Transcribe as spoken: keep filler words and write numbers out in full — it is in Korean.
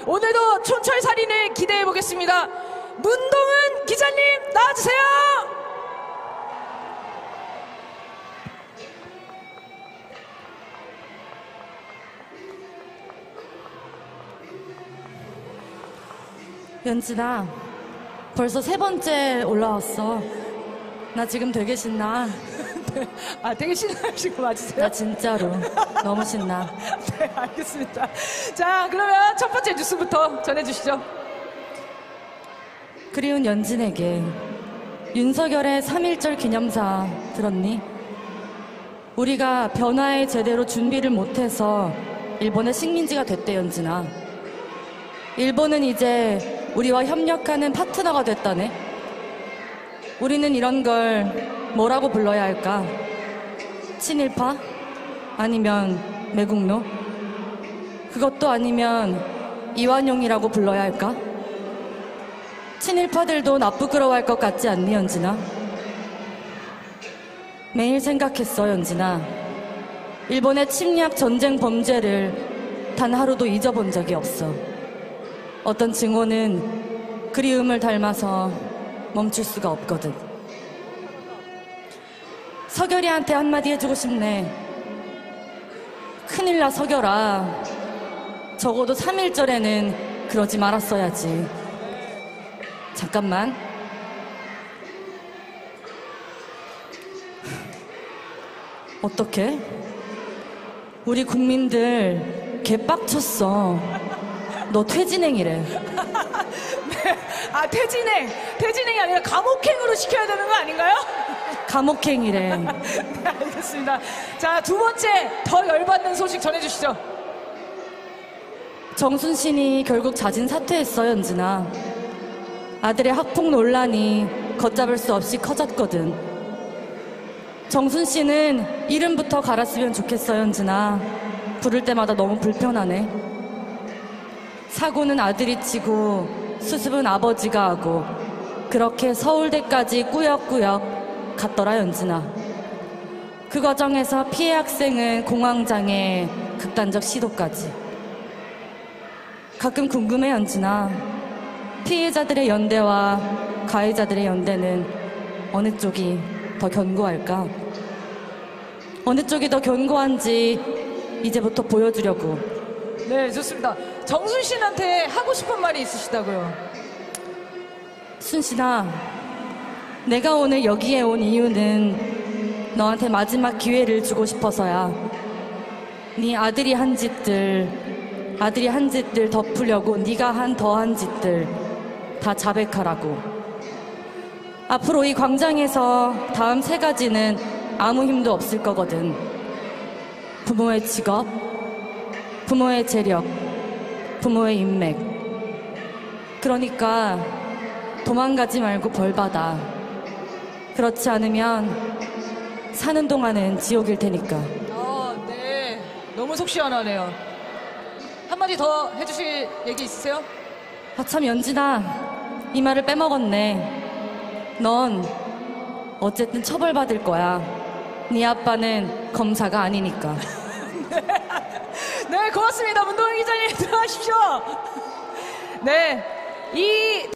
오늘도 촌철살인을 기대해 보겠습니다. 문동은 기자님 나와주세요. 연진아, 벌써 세 번째 올라왔어. 나 지금 되게 신나. 네. 아, 되게 신나신 거 맞으세요? 나 진짜로 너무 신나. 네, 알겠습니다. 자, 그러면 첫 번째 뉴스부터 전해주시죠. 그리운 연진에게 윤석열의 삼일절 기념사 들었니? 우리가 변화에 제대로 준비를 못해서 일본의 식민지가 됐대. 연진아, 일본은 이제 우리와 협력하는 파트너가 됐다네. 우리는 이런 걸 뭐라고 불러야 할까? 친일파? 아니면 매국노? 그것도 아니면 이완용이라고 불러야 할까? 친일파들도 나 부끄러워할 것 같지 않니, 연진아? 매일 생각했어, 연진아. 일본의 침략 전쟁 범죄를 단 하루도 잊어본 적이 없어. 어떤 증오는 그리움을 닮아서 멈출 수가 없거든. 서결이한테 한마디 해주고 싶네. 큰일 나, 서결아. 적어도 삼일절에는 그러지 말았어야지. 잠깐만. 어떡해? 우리 국민들 개빡쳤어. 너 퇴진행이래. 네. 아, 퇴진행. 퇴진행이 아니라 감옥행으로 시켜야 되는 거 아닌가요? 감옥행이래. 네, 알겠습니다. 자, 두 번째 더 열받는 소식 전해주시죠. 정순신이 결국 자진 사퇴했어, 연진아. 아들의 학폭 논란이 걷잡을 수 없이 커졌거든. 정순신은 이름부터 갈았으면 좋겠어, 연진아. 부를 때마다 너무 불편하네. 사고는 아들이 치고 수습은 아버지가 하고 그렇게 서울대까지 꾸역꾸역 갔더라, 연진아. 그 과정에서 피해 학생은 공황장애, 극단적 시도까지. 가끔 궁금해, 연진아. 피해자들의 연대와 가해자들의 연대는 어느 쪽이 더 견고할까? 어느 쪽이 더 견고한지 이제부터 보여주려고. 네, 좋습니다. 정순신한테 하고 싶은 말이 있으시다고요? 순신아, 내가 오늘 여기에 온 이유는 너한테 마지막 기회를 주고 싶어서야. 네 아들이 한 짓들, 아들이 한 짓들 덮으려고 네가 한 더한 짓들 다 자백하라고. 앞으로 이 광장에서 다음 세 가지는 아무 힘도 없을 거거든. 부모의 직업, 부모의 재력, 부모의 인맥. 그러니까 도망가지 말고 벌받아. 그렇지 않으면 사는 동안은 지옥일 테니까. 아, 네. 너무 속 시원하네요. 한마디 더 해주실 얘기 있으세요? 아, 참, 연진아. 이 말을 빼먹었네. 넌 어쨌든 처벌받을 거야. 네 아빠는 검사가 아니니까. 네, 고맙습니다. 문동은 기자님 들어가십시오. 네, 이